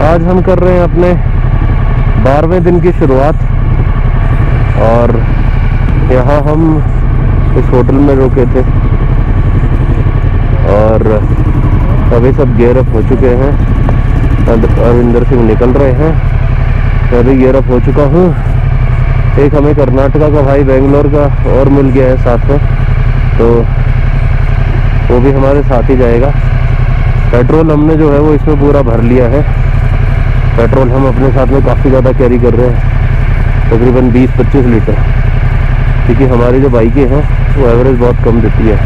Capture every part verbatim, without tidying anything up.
आज हम कर रहे हैं अपने बारहवें दिन की शुरुआत और यहाँ हम इस होटल में रुके थे और अभी सब गियर अप हो चुके हैं। अरविंदर सिंह निकल रहे हैं, मैं भी गियर अप हो चुका हूँ। एक हमें कर्नाटका का भाई बेंगलोर का और मिल गया है साथ में, तो वो भी हमारे साथ ही जाएगा। पेट्रोल हमने जो है वो इसमें पूरा भर लिया है। पेट्रोल हम अपने साथ में काफ़ी ज़्यादा कैरी कर रहे हैं, तकरीबन बीस पच्चीस लीटर, क्योंकि हमारी जो बाइकें हैं वो एवरेज बहुत कम देती है,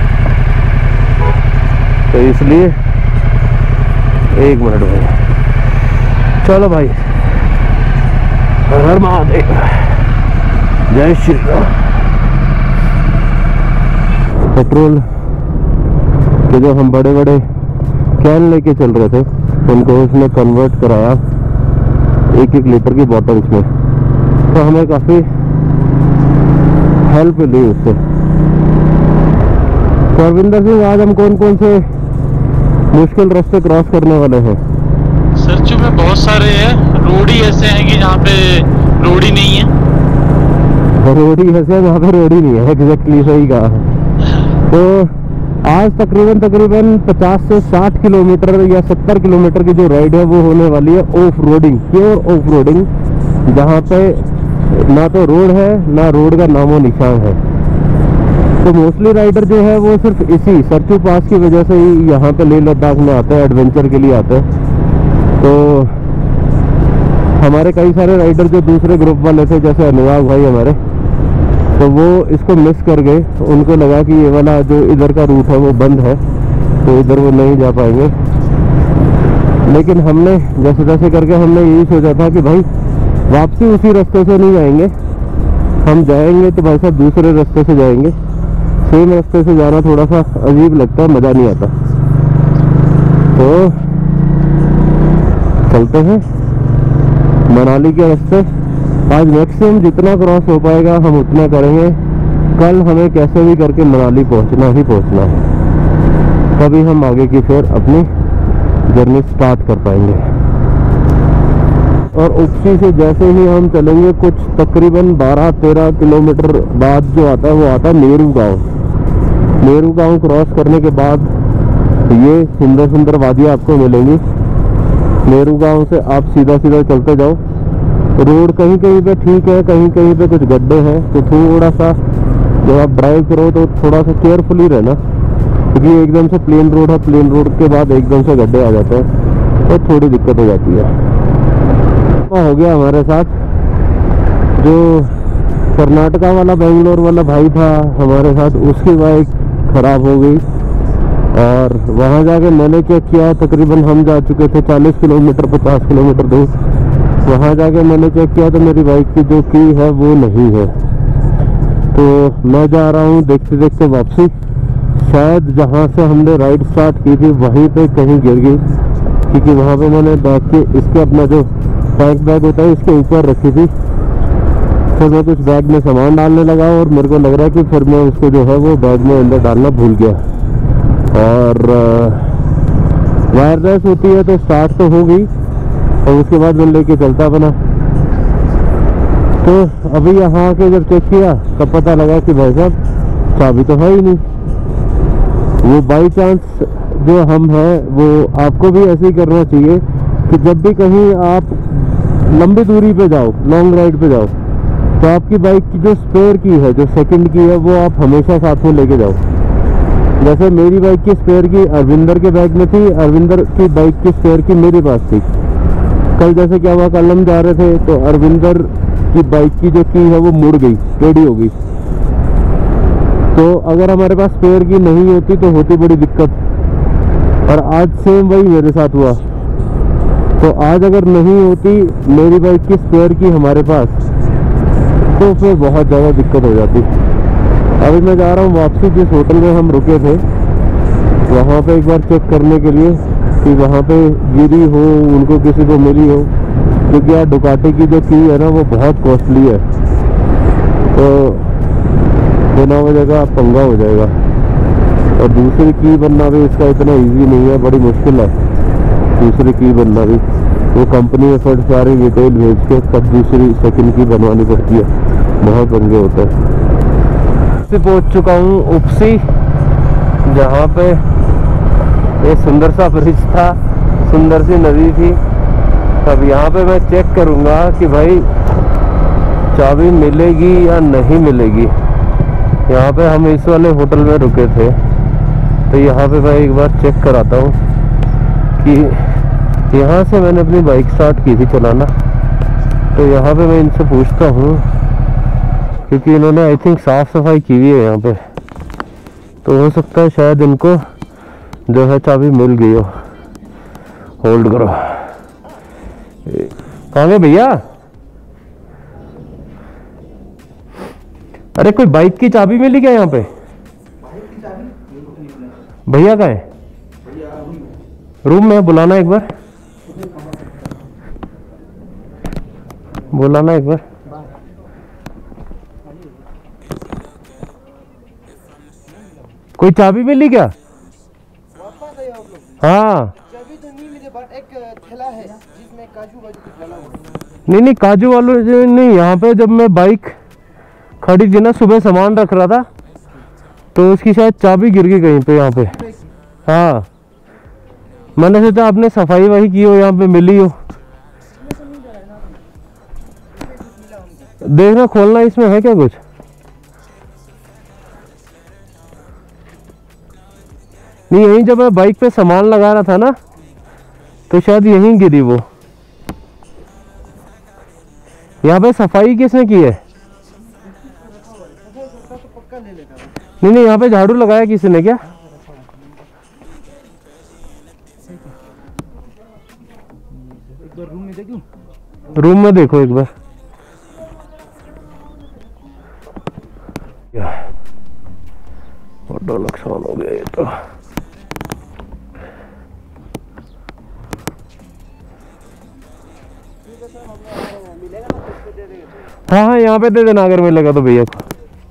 तो इसलिए एक मिनट भाई। चलो भाई, हर हर महादेव, जय श्री राम। पेट्रोल के जो हम बड़े बड़े कैन लेके चल रहे थे उनको उसने कन्वर्ट कराया एक एक लीटर की बॉटल्स में, तो हमें काफ़ी हेल्प मिली उससे। तो अरविंदर सिंह, आज हम कौन कौन से मुश्किल रास्ते क्रॉस करने वाले हैं? सर्चू में बहुत सारे हैं, रोड ही ऐसे हैं कि जहाँ पे रोड ही नहीं है। रोड ही ऐसे है जहाँ पे रोड ही नहीं है, एग्जैक्टली सही कहा है। तो आज तकरीबन तकरीबन पचास से साठ किलोमीटर या सत्तर किलोमीटर की जो राइड है वो होने वाली है off roading, pure off roading, जहाँ पे ना तो रोड है ना रोड का नामो निशान है। तो मोस्टली राइडर जो है वो सिर्फ इसी सरचू पास की वजह से ही यहाँ पे लेह लद्दाख में आते हैं, एडवेंचर के लिए आते हैं। तो हमारे कई सारे राइडर जो दूसरे ग्रुप वाले थे, जैसे अनुराग भाई हमारे, तो वो इसको मिस कर गए। उनको लगा कि ये वाला जो इधर का रूट है वो बंद है, तो इधर वो नहीं जा पाएंगे। लेकिन हमने जैसे तैसे करके हमने यही सोचा था कि भाई वापसी उसी रास्ते से नहीं जाएंगे, हम जाएंगे तो भाई साहब दूसरे रास्ते से जाएंगे। सेम रास्ते से जाना थोड़ा सा अजीब लगता है, मज़ा नहीं आता। तो चलते हैं मनाली के रास्ते। आज मैक्सिमम जितना क्रॉस हो पाएगा हम उतना करेंगे। कल हमें कैसे भी करके मनाली पहुंचना ही पहुंचना है, तभी हम आगे की फिर अपनी जर्नी स्टार्ट कर पाएंगे। और उसी से जैसे ही हम चलेंगे, कुछ तकरीबन बारह तेरह किलोमीटर बाद जो आता है वो आता है नेहरू गांव। नेहरू गांव क्रॉस करने के बाद ये सुंदर सुंदर वादियाँ आपको मिलेंगी। नेहरू गांव से आप सीधा सीधा चलते जाओ। रोड कहीं कहीं पे ठीक है, कहीं कहीं पे कुछ गड्ढे हैं, तो थोड़ा सा जब आप ड्राइव करो तो थोड़ा सा केयरफुली रहना, क्योंकि एकदम से प्लेन रोड है, प्लेन रोड के बाद एकदम से गड्ढे आ जाते हैं तो थोड़ी दिक्कत हो जाती है। हो गया हमारे साथ जो कर्नाटका वाला बेंगलोर वाला भाई था हमारे साथ, उसकी बाइक खराब हो गई और वहाँ जाके मैंने चेक किया, तकरीबन हम जा चुके थे चालीस किलोमीटर पचास किलोमीटर दूर। वहाँ जाके मैंने चेक किया तो मेरी बाइक की जो की है वो नहीं है। तो मैं जा रहा हूँ देखते देखते वापसी। शायद जहाँ से हमने राइड स्टार्ट की थी वहीं पे कहीं गिर गई, क्योंकि वहाँ पे मैंने बैग के इसके अपना जो पैक बैग होता है इसके ऊपर रखी थी। फिर मैं कुछ बैग में सामान डालने लगा और मेरे को लग रहा है कि फिर मैं उसको जो है वो बैग में अंदर डालना भूल गया। और वायरलेस होती है तो स्टार्ट तो हो गई और उसके बाद मैं लेके चलता बना। तो अभी यहाँ आके जब चेक किया तब पता लगा कि भाई साहब चाबी तो है ही नहीं। वो बाई चांस जो हम हैं वो आपको भी ऐसे ही करना चाहिए कि जब भी कहीं आप लंबी दूरी पे जाओ, लॉन्ग राइड पे जाओ, तो आपकी बाइक की जो स्पेयर की है, जो सेकंड की है, वो आप हमेशा साथ में लेके जाओ। जैसे मेरी बाइक की स्पेयर की अरविंदर के बैग में थी, अरविंदर की बाइक की स्पेयर की मेरे पास थी। कल जैसे क्या हुआ, कल हम जा रहे थे तो अरविंदर की बाइक की जो की है वो मुड़ गई, टेढ़ी हो गई। तो अगर हमारे पास स्पेयर की नहीं होती तो होती बड़ी दिक्कत। और आज सेम वही मेरे साथ हुआ। तो आज अगर नहीं होती मेरी बाइक की स्पेयर की हमारे पास, तो फिर बहुत ज़्यादा दिक्कत हो जाती। अभी मैं जा रहा हूँ वापसी जिस होटल में हम रुके थे वहाँ पे एक बार चेक करने के लिए कि वहाँ पे गिरी हो, उनको किसी को मिली हो, क्योंकि यार डुकाटी की जो की है ना वो बहुत कॉस्टली है, तो बिना वजह का पंगा हो जाएगा। और दूसरी की बनना भी इसका इतना इजी नहीं है, बड़ी मुश्किल है दूसरी की बनना भी। वो कंपनी में फिर सारी डिटेल भेज के तब दूसरी सेकंड की बनवानी पड़ती है, बहुत पंगे होते हैं। से पहुंच चुका हूँ उपसी, जहाँ पे एक सुंदर सा ब्रिज था, सुंदर सी नदी थी। अब यहाँ पे मैं चेक करूँगा कि भाई चाबी मिलेगी या नहीं मिलेगी। यहाँ पे हम इस वाले होटल में रुके थे, तो यहाँ पे मैं एक बार चेक कराता हूँ कि यहाँ से मैंने अपनी बाइक स्टार्ट की थी चलाना, तो यहाँ पे मैं इनसे पूछता हूँ, क्योंकि इन्होंने आई थिंक साफ सफाई की हुई है यहाँ पे, तो हो सकता है शायद इनको जो है चाबी मिल गई हो। होल्ड करो, कहाँ गए भैया? अरे कोई बाइक की चाबी मिली क्या यहाँ पे? भैया कहाँ है? रूम में बुलाना एक बार, बुलाना एक बार। कोई चाबी मिली क्या? हाँ चाबी तो नहीं मिली, बट एक थैला है जिसमें काजू वाजू कुछ डाला हुआ है। नहीं नहीं, काजू वालों नहीं। यहाँ पे जब मैं बाइक खड़ी थी ना, सुबह सामान रख रहा था, तो उसकी शायद चाबी गिर गई कहीं पे यहाँ पे। हाँ, मैंने सोचा आपने सफाई वही की हो, यहाँ पे मिली हो। देखना, खोलना, इसमें है क्या कुछ? नहीं, यहीं जब मैं बाइक पे सामान लगा रहा था ना, तो शायद यहीं गिरी वो। यहाँ पे सफाई किसने की है? नहीं नहीं, यहाँ पे झाड़ू लगाया किसी ने क्या? एक बार रूम में देखूं? रूम में देखो एक बार। बड़ा नुकसान हो गया ये तो। हाँ हाँ, यहाँ पे दे देना अगर मिलेगा तो भैया को।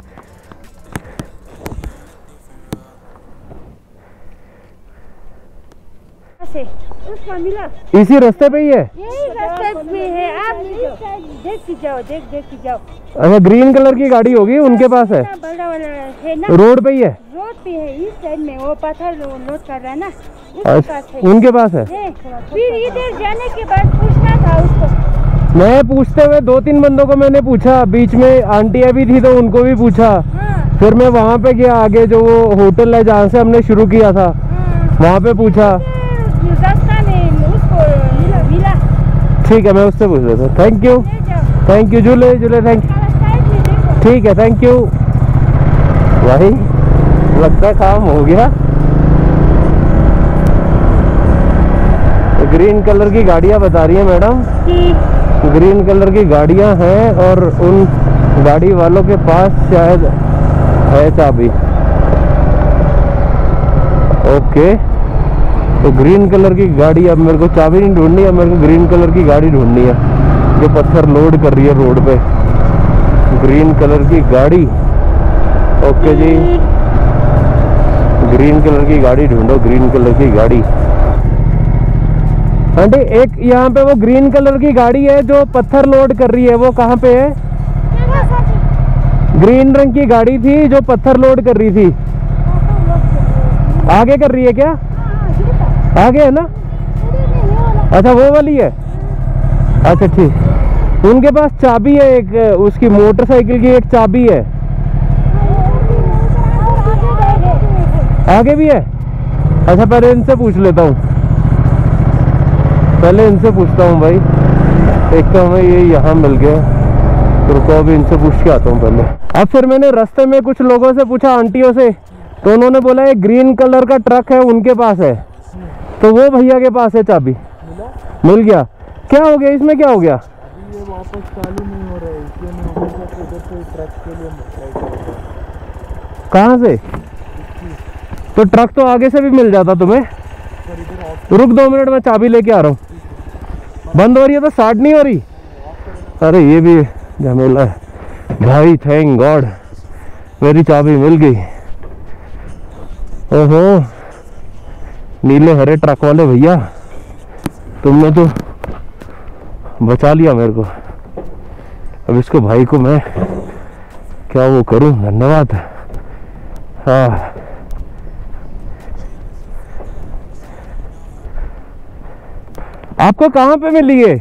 उसका मिला, इसी रास्ते पे ही है? यही रास्ते पे है, आप देख के जाओ, देख देख के जाओ। अच्छा, ग्रीन कलर की गाड़ी होगी, उनके पास है? बड़ा वाला है ना, रोड पे ही है? रोड पे है, इस साइड में वो पत्थर लोड कर रहा है ना, उसके अच्छा, पास है। उनके पास है? है। फिर इधर जाने के बाद पूछना था उसको। मैं पूछते हुए दो तीन बंदों को मैंने पूछा, बीच में आंटियां भी थी तो उनको भी पूछा। हाँ, फिर मैं वहाँ पे गया, आगे जो वो होटल है जहाँ से हमने शुरू किया था, हाँ। वहाँ पे पूछा। रास्ता में उसको मिला मिला ठीक है, मैं उससे पूछ लेता हूँ। थैंक यू, ले जाओ। थैंक यू जुले जुले, थैंक यू। साइड में देखो। ठीक है, थैंक यू भाई, लगता है काम हो गया। ग्रीन कलर की गाड़ियाँ बता रही है मैडम, ग्रीन कलर की गाड़ियाँ हैं और उन गाड़ी वालों के पास शायद है चाबी। ओके, तो ग्रीन कलर की गाड़ी, अब मेरे को चाबी नहीं ढूंढनी है, मेरे को ग्रीन कलर की गाड़ी ढूंढनी है जो पत्थर लोड कर रही है रोड पे। ग्रीन कलर की गाड़ी, ओके जी, ग्रीन कलर की गाड़ी ढूंढो, ग्रीन कलर की गाड़ी। आंटी, एक यहाँ पे वो ग्रीन कलर की गाड़ी है जो पत्थर लोड कर रही है, वो कहाँ पे है? ग्रीन रंग की गाड़ी थी जो पत्थर लोड कर रही थी, आगे कर रही है क्या? आगे है ना? अच्छा, वो वाली है। अच्छा ठीक, उनके पास चाबी है एक, उसकी मोटरसाइकिल की एक चाबी है। आगे भी है? अच्छा, पहले इनसे पूछ लेता हूँ, पहले इनसे पूछता हूँ भाई। एक तो हमें ये यहाँ मिल गया, तो रुको अभी इनसे पूछ के आता हूँ पहले। अब फिर मैंने रास्ते में कुछ लोगों से पूछा, आंटियों से, तो उन्होंने बोला एक ग्रीन कलर का ट्रक है उनके पास है, तो वो भैया के पास है चाबी। मिल गया? क्या हो गया इसमें, क्या हो गया? ये वापस चालू नहीं हो रहा है, इसलिए मैं हमेशा से उधर से ट्रक के लिए ट्राई कर रहा हूं। कहाँ से? तो ट्रक तो आगे से भी मिल जाता तुम्हें। सर इधर ऑफ रुक दो मिनट, मैं चाबी लेके आ रहा हूँ। बंद हो रही है तो स्टार्ट नहीं हो रही। अरे ये भी झमेला है भाई। थैंक गॉड मेरी चाबी मिल गई। ओहो, नीले हरे ट्रक वाले भैया, तुमने तो बचा लिया मेरे को। अब इसको भाई को मैं क्या वो करूं। धन्यवाद। हाँ आपको कहाँ पे मिली है?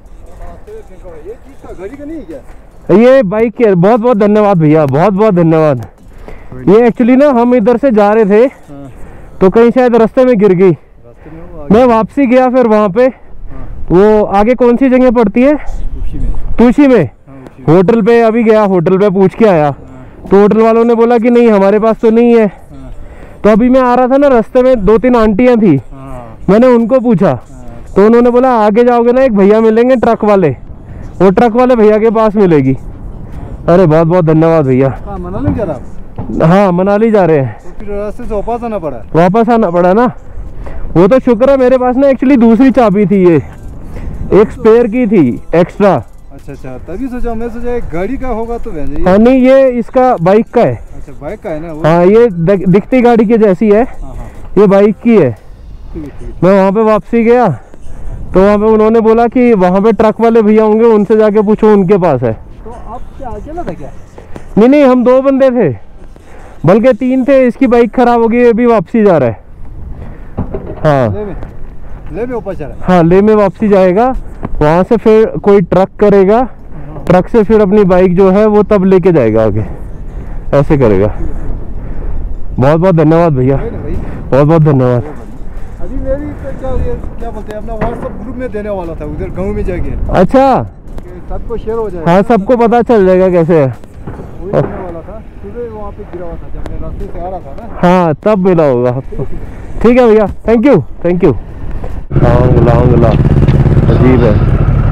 घड़ी का नहीं क्या? ये बाइक के। बहुत बहुत धन्यवाद भैया, बहुत बहुत धन्यवाद। ये एक्चुअली ना हम इधर से जा रहे थे तो कहीं शायद रास्ते में गिर गई। मैं वापसी गया फिर वहाँ पे वो आगे कौन सी जगह पड़ती है? तुलसी में होटल पे अभी गया, होटल पे पूछ के आया तो होटल वालों ने बोला कि नहीं हमारे पास तो नहीं है। तो अभी मैं आ रहा था ना, रास्ते में दो तीन आंटियां थी, मैंने उनको पूछा तो उन्होंने बोला आगे जाओगे ना एक भैया मिलेंगे ट्रक वाले, वो ट्रक वाले भैया के पास मिलेगी। अरे बहुत बहुत धन्यवाद भैया। मनाली जा रहा? हाँ मनाली जा रहे हैं। तो फिर रास्ते से वापस आना पड़ा? वापस आना पड़ा ना। वो तो शुक्र है मेरे पास ना एक्चुअली दूसरी चाबी थी, ये एक स्पेयर की थी एक्स्ट्रा। अच्छा अच्छा, तभी सोचा मैं सोचा एक गाड़ी का होगा तो भेजे। हाँ नहीं ये इसका बाइक का है। अच्छा बाइक का है ना वो? हाँ ये दिखती गाड़ी की जैसी है। हाँ हाँ ये बाइक की है। ठीक है ठीक है। मैं वहाँ पे वापसी गया तो वहाँ पे उन्होंने बोला कि वहाँ पे ट्रक वाले भैया होंगे, उनसे जाके पूछो, उनके पास है। तो आप क्या अकेला था क्या? नहीं नहीं हम दो बंदे थे, बल्कि तीन थे। इसकी बाइक खराब हो गई, ये भी वापसी जा रहा है। हाँ ले में ले में ऊपर चढ़ा? हाँ ले में वापसी जाएगा, वहाँ से फिर कोई ट्रक करेगा, ट्रक से फिर अपनी बाइक जो है वो तब लेके जाएगा आगे, ऐसे करेगा। बहुत बहुत धन्यवाद भैया, बहुत बहुत धन्यवाद। अभी मेरी तो क्या ये क्या बोलते हैं अपना व्हाट्सएप ग्रुप में देने वाला था उधर गांव में जाके। अच्छा सबको शेयर हो जाएगा। हाँ सबको पता चल जाएगा कैसे है। वही देने वाला था, सुबह वहाँ पे गिरा हुआ था जब मैं रास्ते से आ रहा था ना। हाँ तब मिला होगा आपको। ठीक है भैया, थैंक यू थैंक यू। लॉन्ग लॉन्ग ला अजीब है।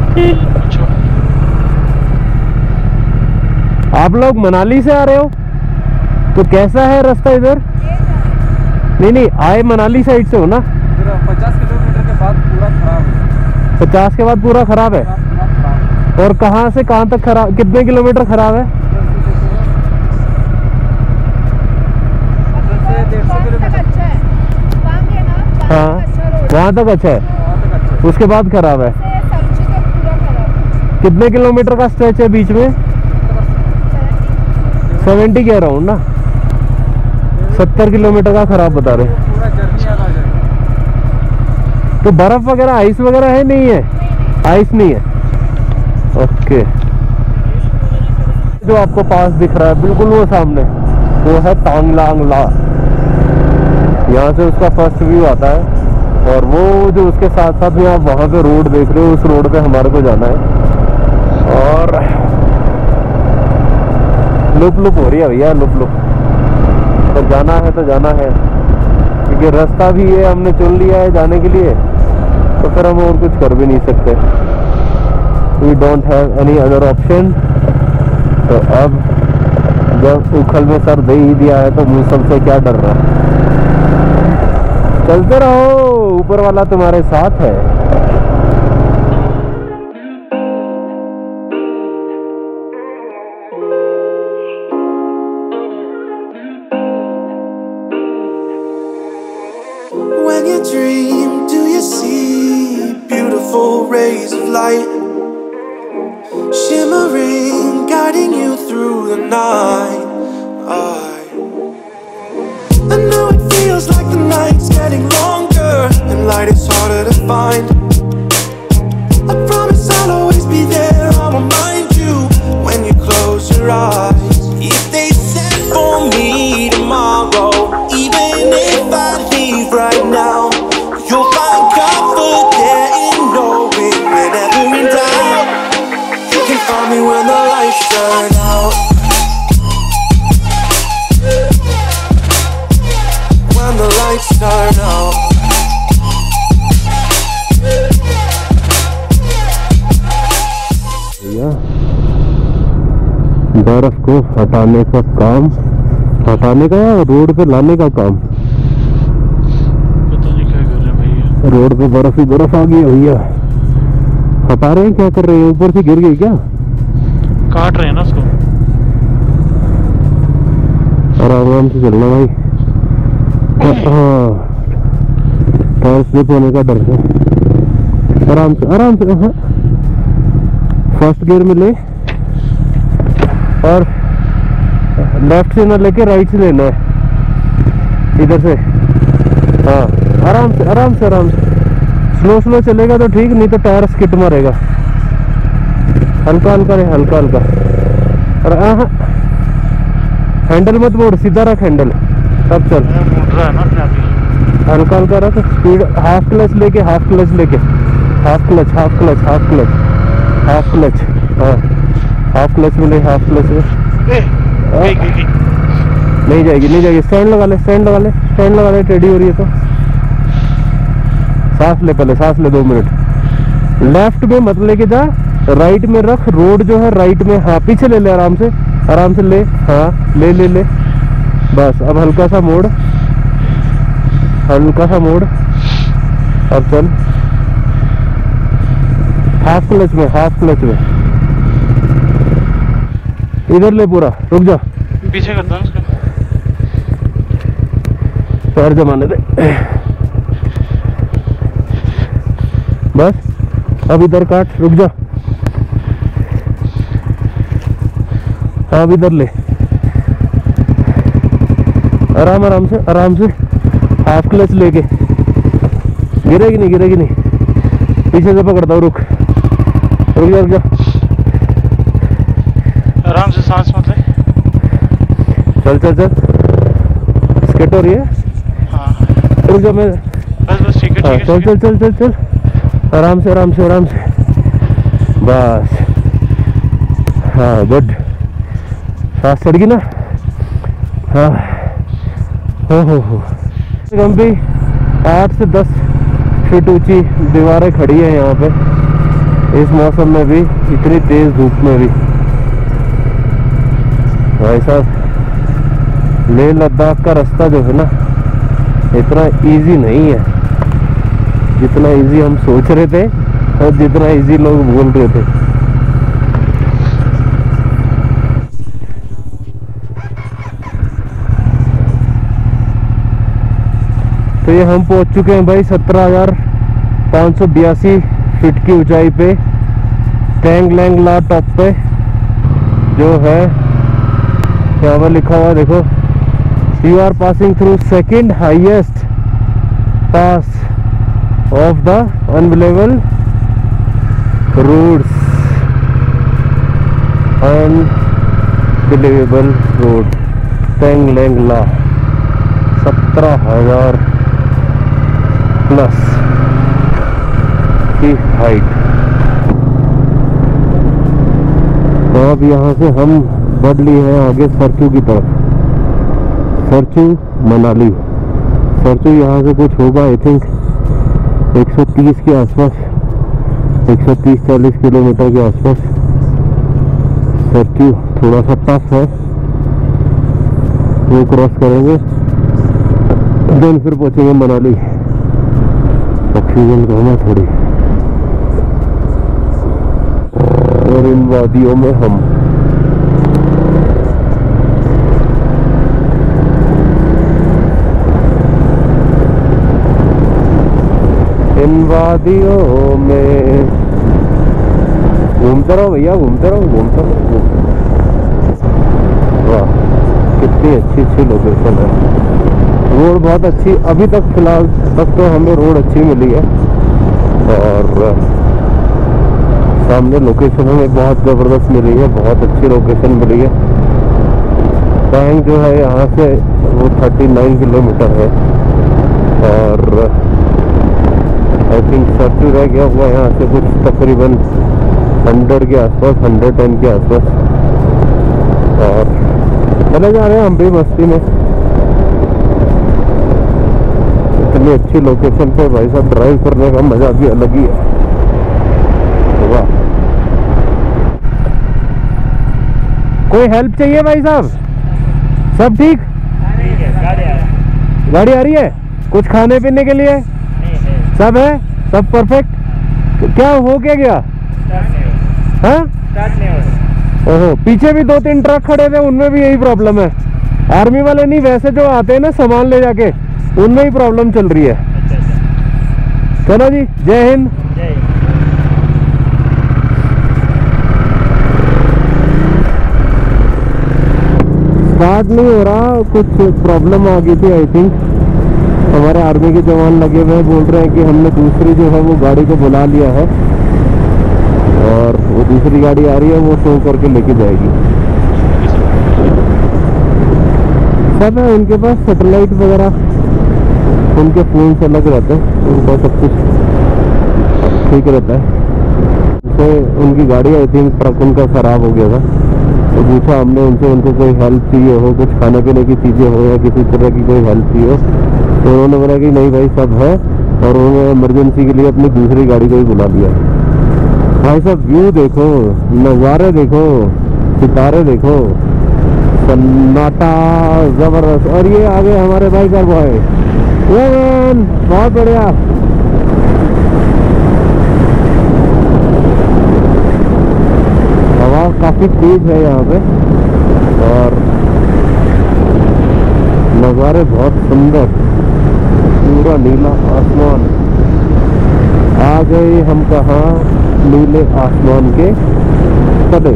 आप लोग मनाली से आ रहे हो तो कैसा है रास्ता इधर? नहीं नहीं आए मनाली साइड से हो ना? पचास किलोमीटर के बाद पूरा खराब है। पचास के बाद पूरा खराब है? और कहाँ से कहाँ तक खराब, कितने किलोमीटर खराब है? हाँ वहाँ तक अच्छा है, उसके बाद खराब है। कितने किलोमीटर का स्ट्रेच है बीच में? सेवेंटी कह रहा हूँ ना, सत्तर किलोमीटर का खराब बता रहे। तो बर्फ वगैरह आइस वगैरह है? नहीं है, आइस नहीं है। ओके जो आपको पास दिख रहा है बिल्कुल वो सामने, वो है तांगलांग ला। यहाँ से उसका फर्स्ट व्यू आता है और वो जो उसके साथ साथ में आप वहाँ पे रोड देख रहे हो, उस रोड पे हमारे को जाना है। और लुप लुप हो रही है भैया, लुप लुप। तो जाना है तो जाना है, क्योंकि रास्ता भी ये हमने चुन लिया है जाने के लिए, तो फिर हम और कुछ कर भी नहीं सकते। We don't have any other option. तो अब जब उखल में सर दे ही दिया है तो मौसम से क्या डर रहा है। चलते रहो, ऊपर वाला तुम्हारे साथ है। When you dream, do you see beautiful rays of light shimmering, guiding you through the night? I, I know it feels like the night's getting longer and light is harder to find. I promise I'll always be there, I'll remind you when you close your eyes. If they said for me tomorrow, even if I leave right now, you'll find comfort there in knowing whenever in doubt, you can find me when the lights turn out. When the lights turn out. भैया बर्फ को हटाने का काम, हटाने का या road पे लाने का काम? पता नहीं क्या कर रहे हैं भैया। रोड पे बर्फ ही बर्फ आ गई है भैया। हटा रहे हैं, क्या कर रहे हैं? ऊपर से गिर गई क्या? काट रहे हैं ना उसको। आराम आराम से चलना भाई। हाँ टायर स्लिप होने का डर है। आराम से आराम से। हाँ फर्स्ट गियर में ले और लेफ्ट से ना लेके राइट से लेना है, इधर से। हाँ आराम से आराम से आराम से, स्लो स्लो चलेगा तो ठीक, नहीं तो टायर स्किट मारेगा। हल्का हल्का रहे, हल्का हल्का। और हाँ हैंडल मत मोड़, सीधा रख हैंडल, तब चल। मुड़ रहा है ना अपने आप ही। हल्का हल्का रख, स्पीड हाफ क्लच लेके, हाफ क्लच लेके, half clutch half clutch half clutch half clutch. हाँ हाफ क्लच में ले, हाफ क्लच में। ए, गई, गई, गई। नहीं जाएगी नहीं जाएगी, स्टैंड लगा ले, स्टैंड लगा ले, स्टैंड लगा ले, टेढ़ी हो रही है तो। सांस ले पहले, सांस ले दो मिनट। लेफ्ट में मत लेके जा, राइट में रख, रोड जो है राइट में। हाँ पीछे ले ले, आराम से आराम से ले, हाँ ले ले ले, बस। अब हल्का सा मोड़, हल्का सा मोड़, अब चल हाफ क्लच में, हाफ क्लच में। इधर ले पूरा, रुक जा, पीछे करता हूँ उसको। पैर जमाने दे, बस। अब इधर काट, रुक जा। हाँ अब इधर ले, आराम आराम से आराम से, हाफ क्लच लेके। गिरेगी नहीं, गिरेगी नहीं, पीछे से पकड़ता हूँ, रुक रुक जा रुक जा, आराम से सांस मत ले। चल चल चल, स्केट हो रही है। हाँ रुक जा, मैं बस बस ठीक है हाँ, ठीक है चल चल चल चल चल, आराम से आराम से आराम से, बस। हाँ गुड, सांस चढ़ गई ना। हाँ हो हो हो। हम भी आठ से दस फीट ऊंची दीवारें खड़ी हैं यहाँ पे, इस मौसम में भी, इतनी तेज धूप में भी। भाई साहब लेह लद्दाख का रास्ता जो है ना, इतना इजी नहीं है जितना इजी हम सोच रहे थे और जितना इजी लोग बोल रहे थे। तो ये हम पहुंच चुके हैं भाई सत्रह हजार पाँच सौ बयासी फीट की ऊंचाई पे, टैंग लैंग ला टॉप पे जो है। यहाँ पर लिखा हुआ देखो, you are passing through second highest pass of the unbelievable roads, unbelievable road, Taglang La, सत्रह हजार प्लस की हाइट। तो अब यहाँ से हम बढ़ लिए हैं आगे सरचू की तरफ, सरचू मनाली। सरचू यहाँ से कुछ होगा आई थिंक एक सौ तीस के आसपास, एक सौ तीस चालीस किलोमीटर के आसपास। सरचू थोड़ा सा टफ है, वो क्रॉस करेंगे देन फिर पहुँचेंगे मनाली। ऑक्सीजन कम है थोड़ी, और इन वादियों में हम इन वादियों में घूमते रहो भैया, घूमते रहो घूमते रहो। वाह कितनी अच्छी अच्छी लोकेशन है, रोड बहुत अच्छी अभी तक, फिलहाल तक तो हमें रोड अच्छी मिली है। और सामने लोकेशन हमें बहुत ज़बरदस्त मिली है, बहुत अच्छी लोकेशन मिली है। टैंग जो है यहाँ से वो उनतालीस किलोमीटर है, और आई थिंक सरचू रह गया हुआ यहाँ से कुछ तकरीबन सौ के आसपास, एक सौ दस के आसपास। और चले जा रहे हैं हम भी मस्ती में, इतनी अच्छी लोकेशन पे भाई साहब ड्राइव करने का मजा भी अलग ही है। वाह, कोई हेल्प चाहिए भाई साहब? सब ठीक? गाड़ी आ रही है? कुछ खाने पीने के लिए सब है? सब परफेक्ट? क्या हो क्या गया? हाँ ओहो, पीछे भी दो तीन ट्रक खड़े थे, उनमें भी यही प्रॉब्लम है। आर्मी वाले नहीं, वैसे जो आते हैं ना सामान ले जाके, उनमें ही प्रॉब्लम चल रही है। चलो जी, जय हिंद। स्टार्ट नहीं हो रहा, कुछ प्रॉब्लम आ गई थी आई थिंक। हमारे आर्मी के जवान लगे हुए हैं, बोल रहे हैं कि हमने दूसरी जो है वो गाड़ी को बुला लिया है और वो दूसरी गाड़ी आ रही है, वो शो करके लेके जाएगी। सब है उनके पास, सैटेलाइट वगैरह, उनके फोन से अलग रहते हैं, उनका सब कुछ ठीक रहता है। तो उनकी गाड़ी आई थिंक ट्रक उनका खराब हो गया था, तो पूछा हमने उनसे, उनको कोई हेल्प चाहिए हो, कुछ खाने पीने की चीज़ें हो या किसी तरह की कोई हेल्प चाहिए हो, तो उन्होंने बोला कि नहीं भाई सब है, और उन्होंने इमरजेंसी के लिए अपनी दूसरी गाड़ी को ही बुला लिया। भाई साहब व्यू देखो, नज़ारे देखो, सितारे देखो, सन्नाटा जबरदस्त। और ये आ गए हमारे बाइकर बॉय, बहुत बढ़िया। हवा काफी तेज है यहाँ पे और नज़ारे बहुत सुंदर, पूरा नीला आसमान। आ गए हम कहाँ, नीले आसमान के तले।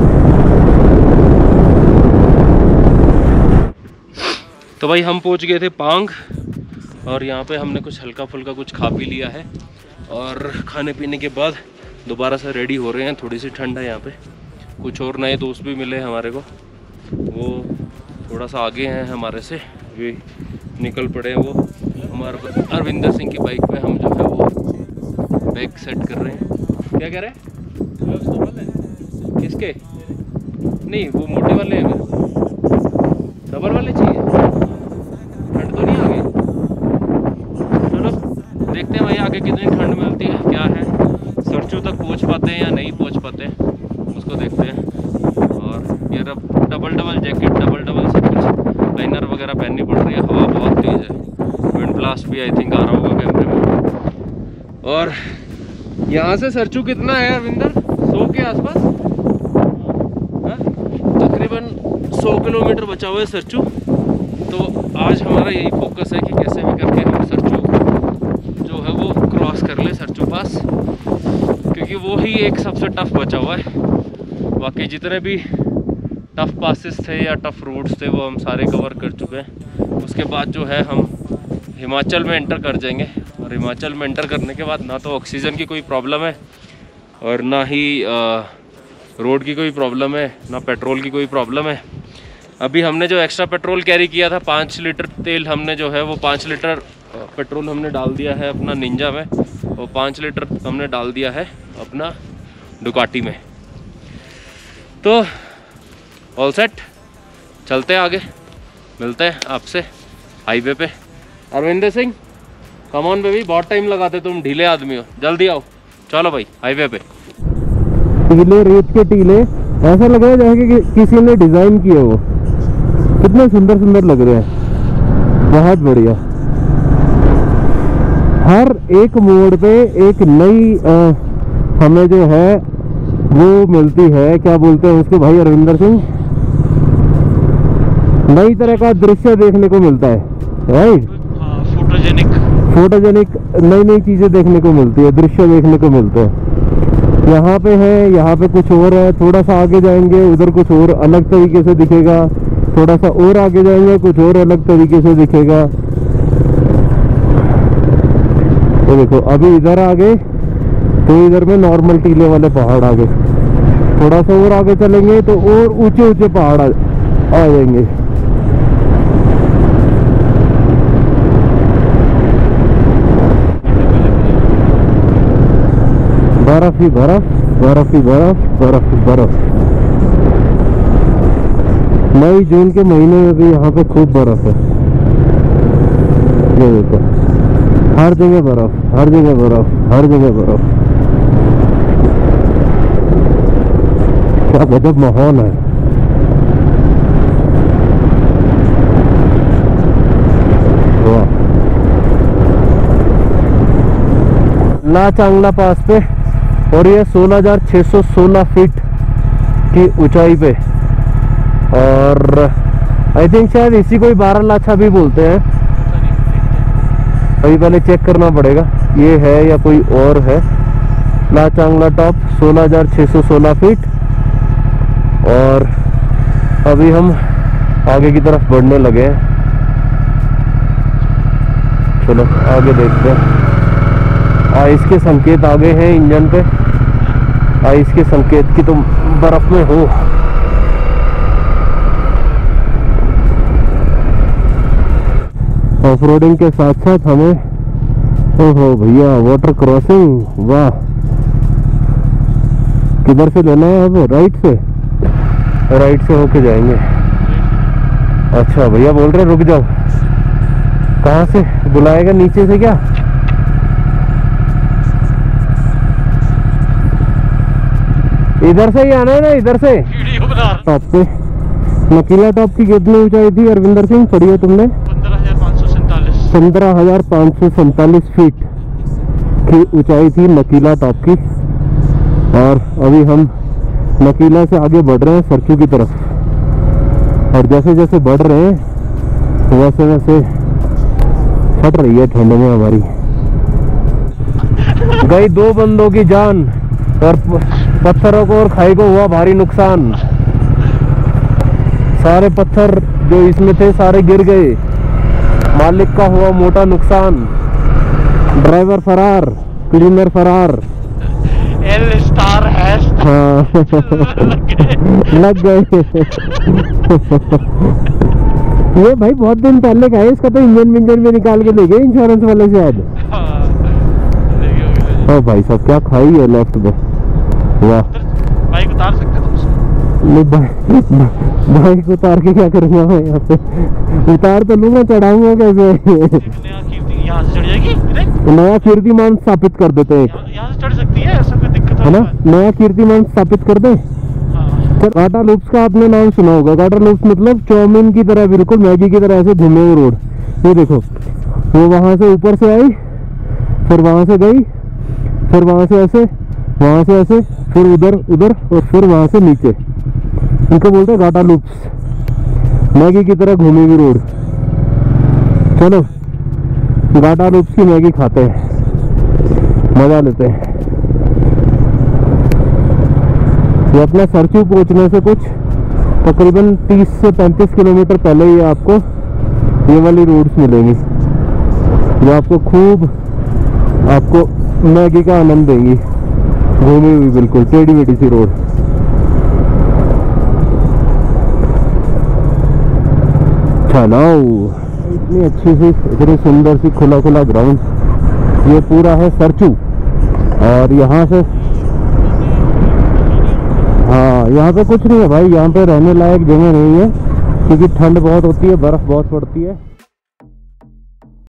तो भाई हम पहुंच गए थे पांग और यहाँ पे हमने कुछ हल्का फुल्का कुछ खा पी लिया है और खाने पीने के बाद दोबारा से रेडी हो रहे हैं। थोड़ी सी ठंड है यहाँ पे, कुछ और नए दोस्त भी मिले हमारे को, वो थोड़ा सा आगे हैं हमारे से, वे निकल पड़े हैं। वो हमारे अरविंदर सिंह की बाइक पे हम जो है वो बैग सेट कर रहे हैं। क्या कह रहे हैं? किसके? नहीं वो मोटे वाले हैं, डबल वाले चाहिए, ठंड तो नहीं आ गई। चलो देखते हैं भाई आगे कितनी ठंड मिलती है, क्या है, सरचू तक पहुंच पाते हैं या नहीं पहुंच पाते हैं, उसको देखते हैं। और ये double double jacket, double double सब कुछ लाइनर वगैरह पहननी पड़ रही है। हवा बहुत तेज़ है, विंड ब्लास्ट भी आई थिंक आ रहा होगा कैमरे में। और यहाँ से सरचू कितना है अरविंदर? सौ के आसपास, तकरीबन सौ किलोमीटर बचा हुआ है सरचू। तो आज हमारा यही फोकस है कि कैसे भी करके हम सरचू जो है वो क्रॉस कर ले, सरचू पास, क्योंकि वो ही एक सबसे टफ बचा हुआ है। बाकी जितने भी टफ पासेस थे या टफ रूट्स थे वो हम सारे कवर कर चुके हैं। उसके बाद जो है हम हिमाचल में एंटर कर जाएंगे और हिमाचल में एंटर करने के बाद ना तो ऑक्सीजन की कोई प्रॉब्लम है और ना ही आ, रोड की कोई प्रॉब्लम है, ना पेट्रोल की कोई प्रॉब्लम है। अभी हमने जो एक्स्ट्रा पेट्रोल कैरी किया था, पाँच लीटर तेल हमने जो है वो पाँच लीटर पेट्रोल हमने डाल दिया है अपना निंजा में, और पाँच लीटर हमने डाल दिया है अपना डुकाटी में। तो ऑल सेट, चलते हैं आगे, मिलते हैं आपसे हाईवे पे। Arvinder Singh come on baby, बहुत टाइम लगाते तुम, ढीले आदमी हो, जल्दी आओ, चलो भाई हाईवे पे। टीले, रेत के टीले, ऐसा लग रहा है जैसे कि किसी ने डिजाइन किए हो, कितने सुंदर सुंदर लग रहे हैं, बहुत बढ़िया। हर एक मोड़ पे एक नई हमें जो है वो मिलती है, क्या बोलते हैं उसको भाई अरविंदर सिंह, नई तरह का दृश्य देखने को मिलता है, राइट? फोटोजेनिक फोटोजेनिक नई नई चीजें देखने को मिलती है, दृश्य देखने को मिलते हैं। यहाँ पे है, यहाँ पे कुछ और है, थोड़ा सा आगे जाएंगे उधर कुछ और अलग तरीके से दिखेगा, थोड़ा सा और आगे जाएंगे कुछ और अलग तरीके से दिखेगा। तो देखो अभी इधर आ गए तो इधर में नॉर्मल टीले वाले पहाड़ आ गए, थोड़ा सा और आगे चलेंगे तो और ऊंचे ऊंचे पहाड़ आ जाएंगे। बर्फ ही बर्फ, बर्फ ही बर्फ, बर्फ ही बर्फ। मई जून के महीने में भी यहाँ पे खूब बर्फ है, ये देखो, हर जगह बर्फ, हर जगह बर्फ, हर जगह बर्फ। क्या गजब माहौल है। ला चांगला पास पे, और ये सोलह हजार छः सौ सोलह फीट की ऊंचाई पे, और आई थिंक शायद इसी को बारह लाछा भी बोलते हैं। अभी पहले चेक करना पड़ेगा ये है या कोई और है। ला चांगला टॉप सोलह हजार छः सौ सोलह फीट, और अभी हम आगे की तरफ बढ़ने लगे हैं। चलो आगे देखते हैं। आइस के संकेत आ गए हैं इंजन पे। आइस के संकेत की तो बर्फ में हो। ऑफ रोडिंग के साथ साथ हमें, ओहो भैया वाटर क्रॉसिंग, वाह। किधर से लेना है अब? राइट से, राइट से होके जाएंगे। अच्छा भैया बोल रहे रुक जाओ। कहाँ से बुलाएगा? नीचे से क्या? इधर से ही आना है ना, इधर से। वीडियो बना रहा टॉप पे नकीला टॉप की कितनी ऊंचाई थी अरविंदर सिंह? पढ़ी है तुमने? पंद्रह हजार पाँच सौ सैंतालीस पंद्रह हजार पाँच सौ सैंतालीस फीट की ऊंचाई थी नकीला टॉप की। और अभी हम नकीला से आगे बढ़ रहे हैं सरचू की तरफ। और जैसे जैसे बढ़ रहे हैं वैसे वैसे फट रही है ठंड में हमारी। गई दो बंदों की जान और पत्थरों को और खाई को हुआ भारी नुकसान। सारे पत्थर जो इसमें थे सारे गिर गए। मालिक का हुआ मोटा नुकसान। ड्राइवर फरार, क्लीनर फरार। एल स्टार हैश हाँ लग गए। ये भाई बहुत दिन पहले का है, इसका तो इंजन विंजन में निकाल के ले गए इंश्योरेंस वाले शायद। ओ भाई साहब क्या खाई है लेफ्ट में, वाह। बाइक उतार सकते तुमसे? नहीं बाइक बाइक उतार के क्या करूँगा मैं यहाँ पे? उतार तो लूँगा, चढ़ाऊंगा कैसे? नया कीर्ति यहाँ से चढ़ जाएगी डायरेक्ट। नया कीर्तिमान स्थापित कर देते हैं, यहाँ यहाँ से चढ़ सकती है, ऐसा कोई दिक्कत है ना? नहीं नया कीर्तिमान स्थापित कर दे। हाँ। गाटा लूप्स का आपने नाम सुना होगा। गाटा लूप्स मतलब चाउमीन की तरह, बिल्कुल मैगी की तरह ऐसे घूमे हुए रोड। ये देखो वो वहां से ऊपर से आई, फिर वहां से गई, फिर वहां से ऐसे, वहां से ऐसे, फिर उधर उधर और फिर वहां से नीचे। इनको बोलते हैं गाटा लूप्स, मैगी की तरह घूमी हुई रोड। चलो गाटा लूप्स की मैगी खाते हैं, मजा लेते हैं। ये अपना सरचू पहुंचने से कुछ तकरीबन तीस से पैंतीस किलोमीटर पहले ही आपको ये वाली रोड्स मिलेंगी जो आपको खूब आपको मैगी का आनंद देंगी। घूमी हुई बिल्कुल टेढ़ी मेढ़ी सी रोड। चलाओ, इतनी अच्छी सी, इतनी सुंदर सी खुला खुला ग्राउंड। ये पूरा है सरचू। और यहाँ से, हाँ यहाँ पे कुछ नहीं है भाई, यहाँ पे रहने लायक जगह नहीं है क्योंकि ठंड बहुत होती है, बर्फ बहुत पड़ती है।